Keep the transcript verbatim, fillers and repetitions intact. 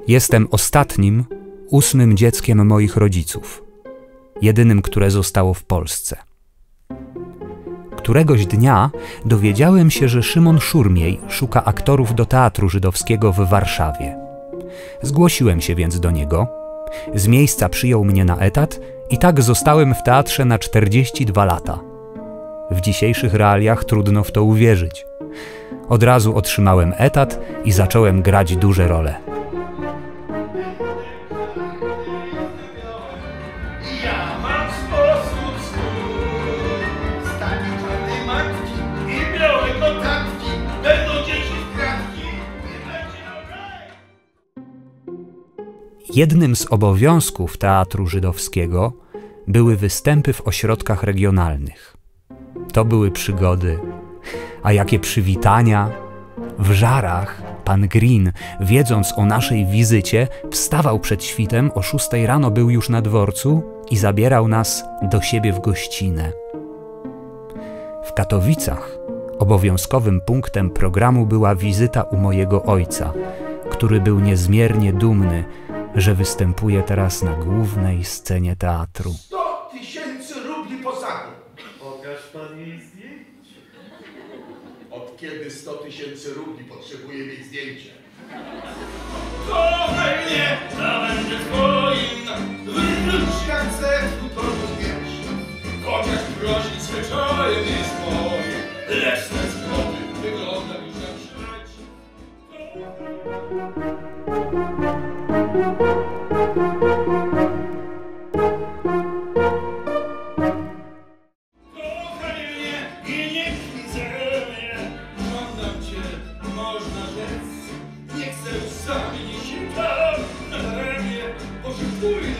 Jestem ostatnim, ósmym dzieckiem moich rodziców. Jedynym, które zostało w Polsce. Któregoś dnia dowiedziałem się, że Szymon Szurmiej szuka aktorów do Teatru Żydowskiego w Warszawie. Zgłosiłem się więc do niego. Z miejsca przyjął mnie na etat i tak zostałem w teatrze na czterdzieści dwa lata. W dzisiejszych realiach trudno w to uwierzyć. Od razu otrzymałem etat i zacząłem grać duże role. Ja mam sposób swój. Z takiej czarnej matki i białej notatki będą dzieci w kratki i będzie okej. Jednym z obowiązków Teatru Żydowskiego były występy w ośrodkach regionalnych. To były przygody, a jakie przywitania! W Żarach pan Green, wiedząc o naszej wizycie, wstawał przed świtem, o szóstej rano był już na dworcu i zabierał nas do siebie w gościnę. W Katowicach obowiązkowym punktem programu była wizyta u mojego ojca, który był niezmiernie dumny, że występuje teraz na głównej scenie teatru. sto tysięcy rubli posaду. Pokaż pan jej zdjęcie. Od kiedy sto tysięcy rubli potrzebuje mieć zdjęcie? Kochaj mnie, ja będę twoim. Wróć jak zechód to rozumiesz. Chociaż prosić zwyczajem jest moje, lecz te zgody wygląda mi jak śmierć. Kochaj mnie i nie kpij ze mnie. Żądam cię, można rzec. Nie chcę sami się tam na ramię, pożyczuj